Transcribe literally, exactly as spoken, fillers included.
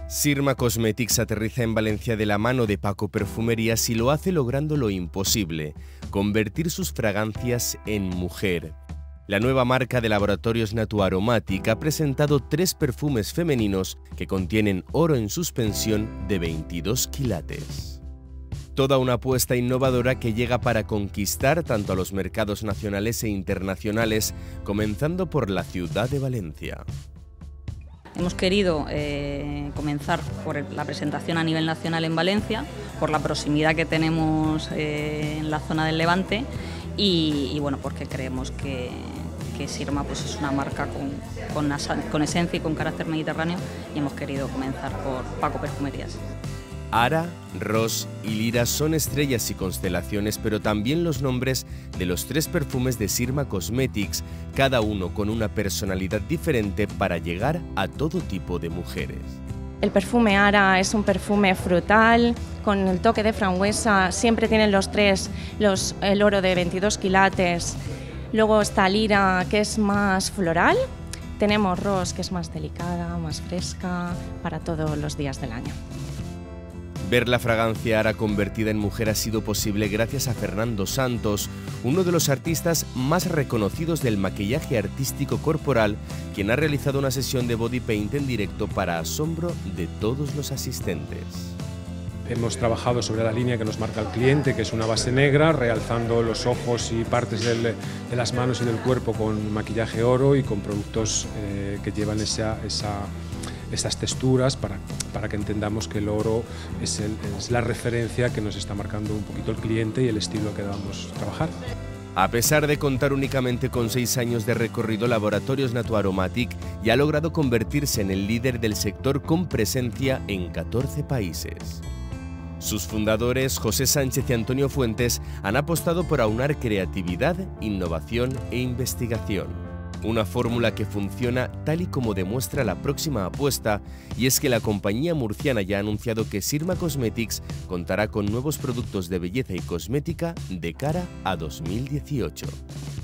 Sirma Cosmetics aterriza en Valencia de la mano de Paco Perfumerías y lo hace logrando lo imposible, convertir sus fragancias en mujer. La nueva marca de laboratorios Natu Aromatic ha presentado tres perfumes femeninos que contienen oro en suspensión de veintidós quilates. Toda una apuesta innovadora que llega para conquistar tanto a los mercados nacionales e internacionales, comenzando por la ciudad de Valencia. Hemos querido eh, comenzar por la presentación a nivel nacional en Valencia, por la proximidad que tenemos eh, en la zona del Levante y, y bueno, porque creemos que, que Sirma pues, es una marca con, con, con esencia y con carácter mediterráneo y hemos querido comenzar por Paco Perfumerías. Ara, Ros y Lira son estrellas y constelaciones, pero también los nombres de los tres perfumes de Sirma Cosmetics, cada uno con una personalidad diferente para llegar a todo tipo de mujeres. El perfume Ara es un perfume frutal, con el toque de frambuesa, siempre tienen los tres los, el oro de veintidós quilates. Luego está Lira, que es más floral. Tenemos Ros, que es más delicada, más fresca, para todos los días del año. Ver la fragancia Ara convertida en mujer ha sido posible gracias a Fernando Santos, uno de los artistas más reconocidos del maquillaje artístico corporal, quien ha realizado una sesión de body paint en directo para asombro de todos los asistentes. Hemos trabajado sobre la línea que nos marca el cliente, que es una base negra, realzando los ojos y partes del, de las manos y del cuerpo con maquillaje oro y con productos eh, que llevan esa, esa, esas texturas para, para que entendamos que el oro es, el, es la referencia que nos está marcando un poquito el cliente y el estilo que vamos a trabajar. A pesar de contar únicamente con seis años de recorrido, Laboratorios Natu Aromatic ya ha logrado convertirse en el líder del sector con presencia en catorce países. Sus fundadores, José Sánchez y Antonio Fuentes, han apostado por aunar creatividad, innovación e investigación. Una fórmula que funciona tal y como demuestra la próxima apuesta, y es que la compañía murciana ya ha anunciado que Sirma Cosmetics contará con nuevos productos de belleza y cosmética de cara a dos mil dieciocho.